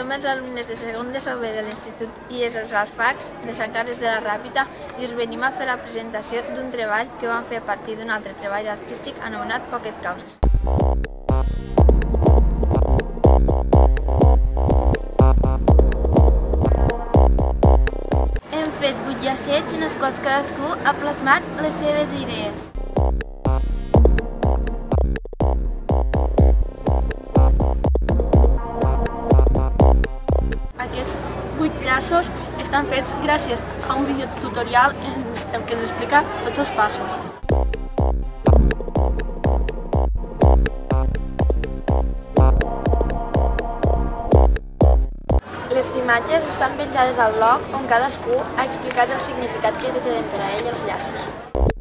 Som els alumnes de segon de SOB de l'Institut IES Els Alfacs de Sant Carles de la Ràpita i us venim a fer la presentació d'un treball que vam fer a partir d'un altre treball artístic anomenat Pocket Causes. Hem fet 8 llacets en els quals cadascú ha plasmat les seves idees. Aquests 8 llaços estan fets gràcies a un videotutorial en el que ens explica tots els passos. Les imatges estan penjades al blog on cadascú ha explicat el significat que tenen per a ell els llaços.